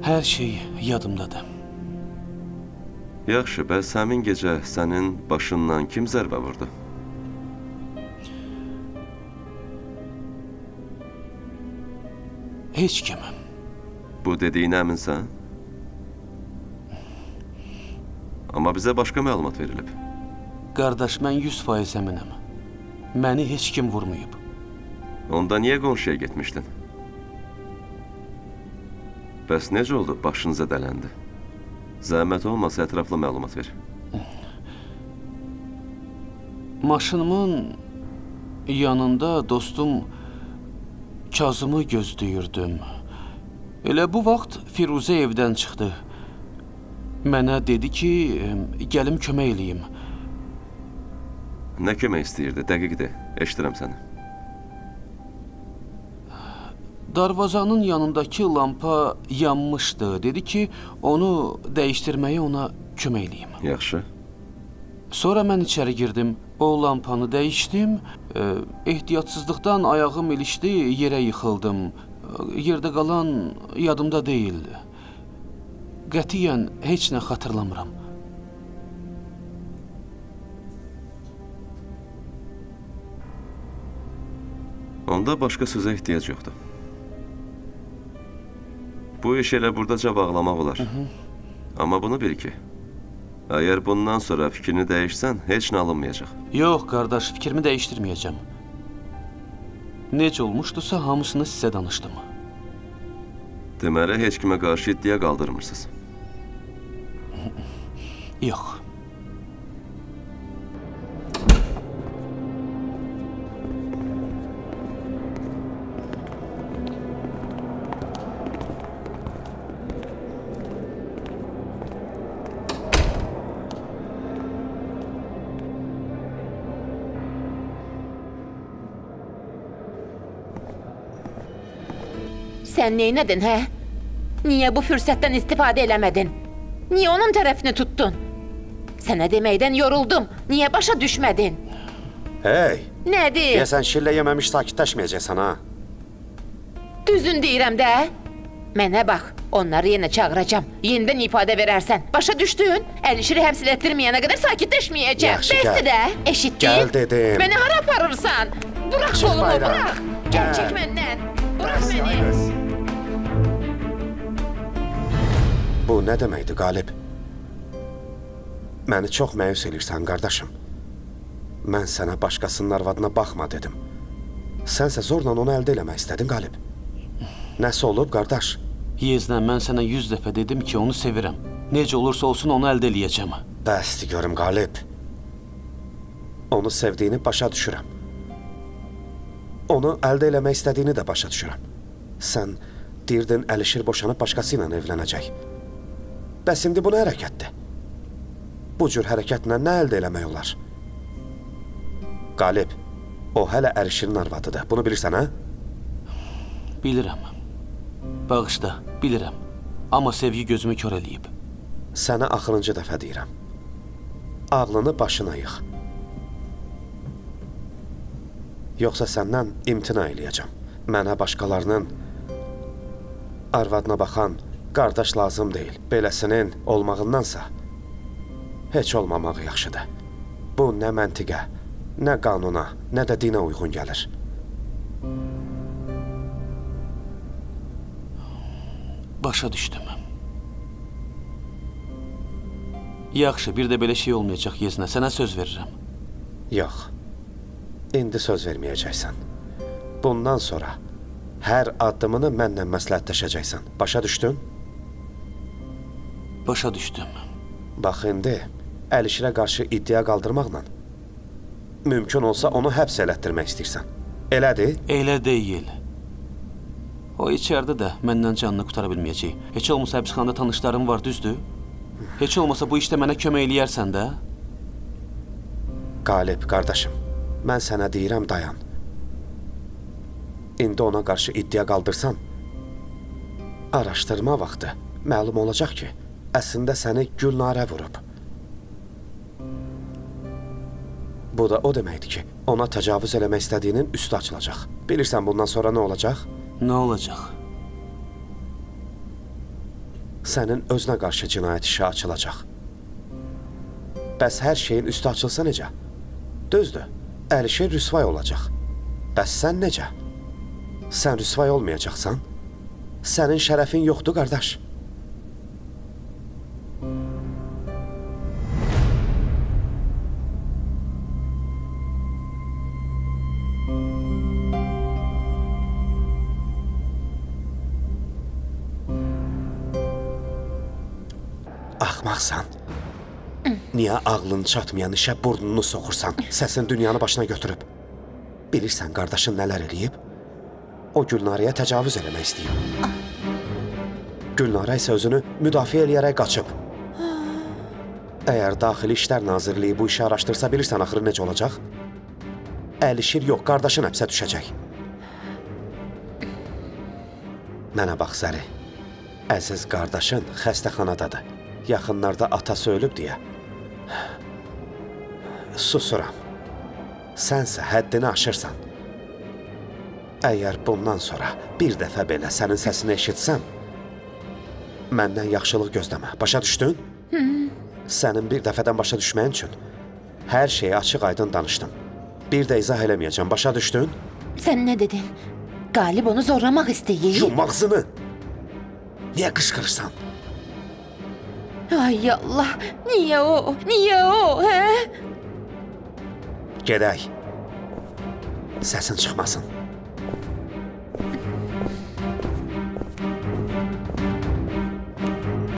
Hər şey yadımdadır. Yaxşı, bəs həmin gecə sənin başından kim zərbə vurdu? Heç kim. Bu dediyinə əminsən? Amma bizə başqa məlumat verilib. Qardaş, mən 100% əminəm. Məni heç kim vurmayıb. Onda niyə qonşuya getmişdin? Bəs necə oldu, başın zədələndi? Zəhmət olmasa ətraflı məlumat ver. Maşınımın yanında dostum Kazımı gözləyirdim. Elə bu vaxt Firuzə evdən çıxdı. Mənə dedi ki, gəlim kömək eləyim. Nə kömək istəyirdi? Dəqiqdir, eşidirəm səni. Darvazanın yanındakı lampa yanmışdı. Dedi ki, onu dəyişdirməyə ona kömək eləyim. Yaxşı. Sonra mən içəri girdim. O lampanı dəyişdim. Ehtiyatsızlıqdan ayağım ilişdi, yerə yıxıldım. Yerdə qalan yadımda deyil. Qətiyyən heç nə xatırlamıram. Onda başqa sözə ehtiyac yoxdur. Bu iş elə buradaca bağlamaq olar. Amma bunu bil ki, əgər bundan sonra fikrini dəyişsən, heç nə alınmayacaq. Yox, qardaş, fikrimi dəyişdirməyəcəm. Necə olmuşdusa, hamısını sizə danışdım. Deməli, heç kimə qarşı iddia qaldırmırsınız. Yox. Sən neynədin, hə? Niyə bu fürsətdən istifadə eləmədin? Niyə onun tərəfini tuttun? Sənə deməkdən yoruldum. Niyə başa düşmədin? Hey! Nədir? Deyəsən şillə yeməmiş sakitləşməyəcəksən, ha? Düzün deyirəm də. Mənə bax, onları yenə çağıracam. Yenidən ifadə verərsən. Başa düşdün? Əlişiri həbs elətdirməyənə qədər sakitləşməyəcəm. Yaxşı, gəl. Bəsdir də, eşitdin? Gəl dedim. Məni hara aparırsan? Bırax kolumu, bırax. Gəl, çək məndən. Bırax məni. Bu nə deməkdir, Qalib? Məni çox məyus elirsən, qardaşım. Mən sənə başqasının arvadına baxma dedim. Sənsə zorla onu əldə eləmək istədin, Qalib. Nəsə olub, qardaş? Yeznən, mən sənə 100 dəfə dedim ki, onu sevirəm. Necə olursa olsun, onu əldə eləyəcəm. Bəsdir görüm, Qalib. Onu sevdiyini başa düşürəm. Onu əldə eləmək istədiyini də başa düşürəm. Sən deyirdin, Əlişir boşanıb başqası ilə evlənəcək. Bəs indi bu nə hərəkətdir? Bu cür hərəkətlə nə əldə eləmək olar? Qalib, o hələ Əlişirin arvadıdır. Bunu bilirsən, hə? Bilirəm. Bağışla, bilirəm. Amma sevgi gözümü kör eləyib. Sənə axırıncı dəfə deyirəm. Ağlını başına yığ. Yoxsa səndən imtina eləyəcəm. Mənə başqalarının arvadına baxan qardaş lazım deyil. Beləsinin olmağındansa heç olmamaq yaxşıdır. Bu nə məntiqə, nə qanuna, nə də dinə uyğun gəlir. Başa düşdüm. Yaxşı, bir də belə şey olmayacaq Yeznə. Sənə söz verirəm. Yox, indi söz verməyəcəksən. Bundan sonra hər addımını mənlə məsləhətləşəcəksən. Başa düşdün? Başa düşdüm. Bax, indi Əlişirə qarşı iddia qaldırmaqla mümkün olsa onu həbs elətdirmək istəyirsən. Elədir? Elə deyil. O içərdə də məndən canını qutara bilməyəcək. Heç olmasa həbsxanada tanışlarım var, düzdür? Heç olmasa bu işdə mənə kömək eləyərsən də. Qalib, qardaşım, mən sənə deyirəm, dayan. İndi ona qarşı iddia qaldırsan, araşdırma vaxtı məlum olacaq ki, əslində səni Gülnarə vurub. Bu da o deməkdir ki, ona təcavüz eləmək istədiyinin üstü açılacaq. Bilirsən bundan sonra nə olacaq? Nə olacaq? sənin özünə qarşı cinayət işi açılacaq. Bəs hər şeyin üstü açılsa necə? Düzdür, Əlişir rüsvay olacaq. Bəs sən necə? Sən rüsvay olmayacaqsan? Sənin şərəfin yoxdur, qardaş. Axmaqsan. Niyə ağlın çatmayan işə burnunu soxursan? Səsin dünyanı başına götürüb. Bilirsən qardaşın nələr eləyib? O Gülnarəyə təcavüz eləmək istəyib. Gülnarə isə özünü müdafiə eləyərək qaçıb. Əgər Daxili İşlər Nazirliyi bu işi araşdırsa, bilirsən axırı necə olacaq? Əlişir yox, qardaşın həbsə düşəcək. Mənə bax Zəri, əziz qardaşın xəstəxanadadır. Yaxınlarda atası ölüb deyə. Susuram. Sənsə həddini aşırsan. Əgər bundan sonra bir dəfə belə sənin səsini eşitsəm, məndən yaxşılıq gözləmə. Başa düşdün? Sənin bir dəfədən başa düşməyin üçün hər şeyi açıq-aydın danışdım. Bir də izah eləməyəcəm. Başa düşdün? Sən nə dedin? Qalib onu zorlamaq istəyir. Yum ağzını! Niyə qışqırırsan? Ay Allah! Niyə o? Niyə o? Hə? Gedək. Səsin çıxmasın.